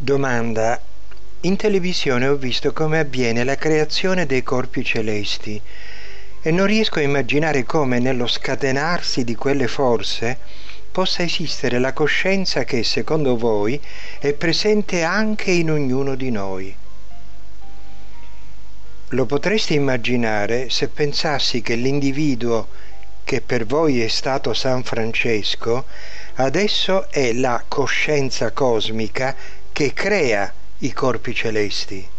Domanda. In televisione ho visto come avviene la creazione dei corpi celesti e non riesco a immaginare come nello scatenarsi di quelle forze possa esistere la coscienza che, secondo voi, è presente anche in ognuno di noi. Lo potresti immaginare se pensassi che l'individuo che per voi è stato San Francesco adesso è la coscienza cosmica che crea i corpi celesti.